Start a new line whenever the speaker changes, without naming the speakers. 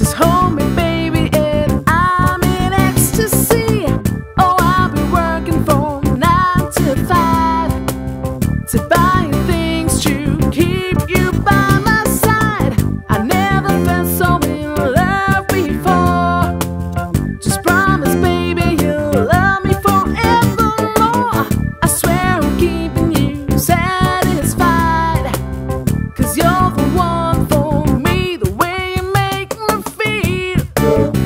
Just hold me, baby, and I'm in ecstasy. Oh, I'll be working from 9 to 5 to buy you things to keep you by my side. I never felt so in love before. Just promise, baby, you'll love me forevermore. I swear I'm keeping you satisfied, 'cause you're the one for me, the way you make me feel.